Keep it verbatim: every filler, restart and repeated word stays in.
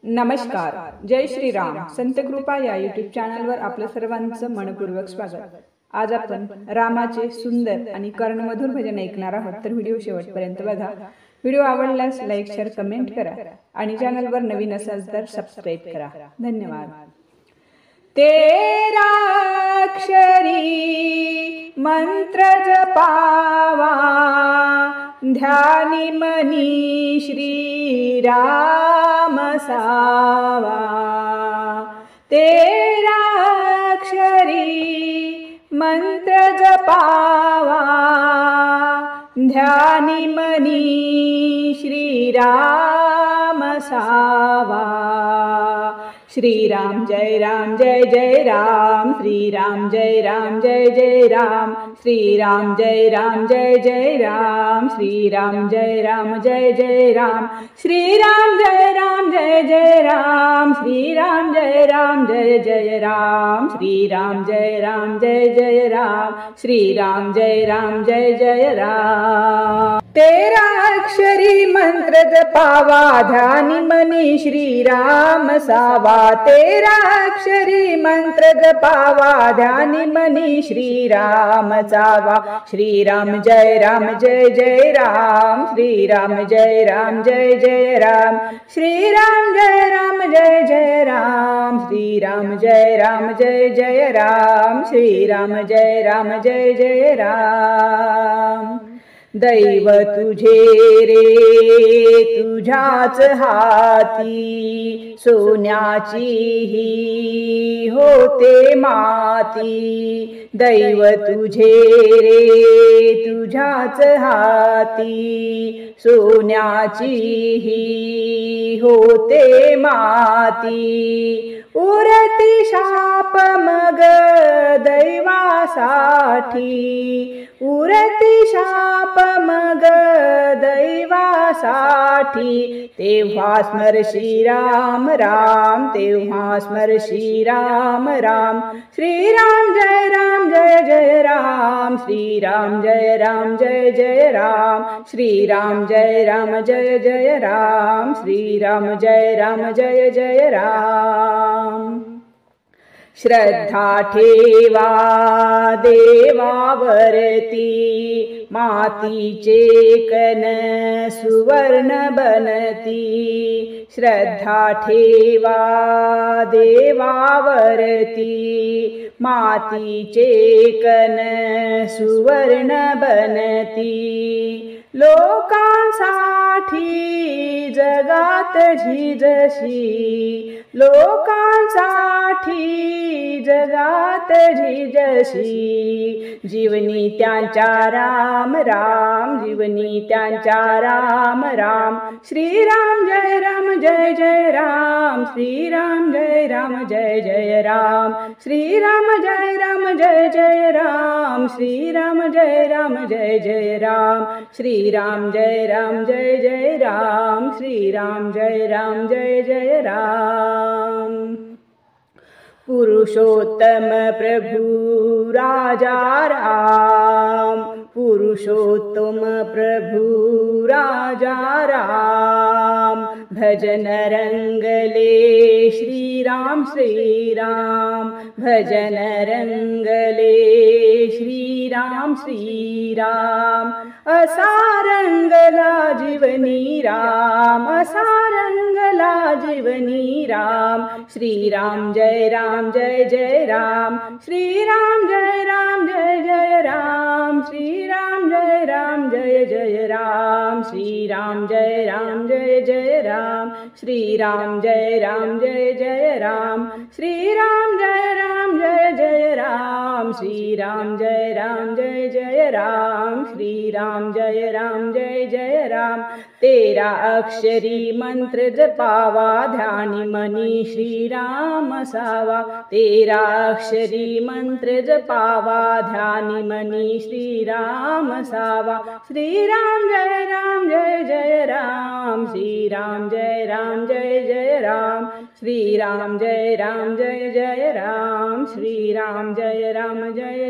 नमस्कार. जय श्रीराम. संत कृपा या यूट्यूब चॅनलवर आपलं सर्वांचं मनपूर्वक स्वागत. आज आपण रामाचे सुंदर आणि कर्णमधुर भजन ऐकणार आहोत, तर व्हिडिओ शेवटपर्यंत बघा. व्हिडिओ आवडल्यास लाईक शेअर कमेंट करा आणि चॅनलवर नवीन असाल तर सबस्क्राईब करा. धन्यवाद. तेरा अक्षरी मंत्र जपावा, ध्यानी मनी श्री राम सावा. तेरा अक्षरी मंत्र जपावा, ध्यानी मनी श्री राम सावा. श्री राम जय राम जय जय राम, श्री राम जय राम जय जय राम, श्री राम जय राम जय जय राम, श्री राम जय राम जय जय राम, श्री राम जय राम जय जय राम, श्री राम जय राम जय जय राम, श्री राम जय राम जय जय राम, श्री राम जय राम जय जय राम. तेरा अक्षरी मंत्र जपावा, ध्यानी मनी श्री राम सावा. तेरा अक्षरी मंत्र जपावा, ध्यानी मनी श्री राम सावा. श्री राम जय राम जय जय राम, श्री राम जय राम जय जय राम, श्री राम जय राम जय जय राम, श्री राम जय राम जय जय राम, श्री राम जय राम जय जय राम. दैव तुझे रे तुझ्याच हाती, सोन्याची ही होते माती. दैव तुझे रे तुझ्याच हाती, सोन्याची ही होते माती. उरती शाप मग दैवासाठी, उरती शाप मग दैवासाठी. तेव्हा स्मर श्री राम राम, तेव्हा स्मर श्री राम राम. श्री राम जय राम जय जय राम, श्री राम जय राम जय जय राम, श्री राम जय राम जय जय राम, श्री राम जय राम जय जय राम. श्रद्धा ठेवा देवावरती, मातीचे कण सुवर्ण बनती. श्रद्धा ठेवा देवावरती, मातीचे कण सुवर्ण बनती. लोकांसाठी जगात झिजशी, लोकांसाठी जगात झिजशी. जीवनी त्यांच्या राम राम, जीवनी त्यांच्या राम राम. श्री राम जय राम जय जय राम, श्री राम जय राम जय जय राम, श्री राम जय राम जय जय राम, श्री राम जय राम जय जय राम, श्री राम जय राम जय जय राम, श्री राम जय राम जय जय राम. पुरुषोत्तम प्रभु राजा राम, पुरुषोत्तम प्रभु राजा राम. भजन रंगले श्री राम श्री राम, भजन रंगले श्री राम श्री राम. असा रंगला जीवनी राम, असा रंगला जीवनी राम. श्री राम जय राम जय जय राम, श्री राम जय राम जय जय राम, श्री राम जय राम जय जय राम, श्री राम जय राम जय जय राम, श्री राम जय राम जय जय राम, श्री राम जय राम जय जय राम, श्री राम जय राम जय जय राम, श्री राम जय राम जय जय राम. तेरा अक्षरी मंत्र जपावा, ध्यानी मनी श्री राम सावा. तेरा अक्षरी मंत्र जपावा, ध्यानी मनी श्री राम सावा. श्री राम जय राम जय जय राम, श्री राम जय राम जय जय राम, श्री राम जय राम जय जय राम, श्री राम जय राम जय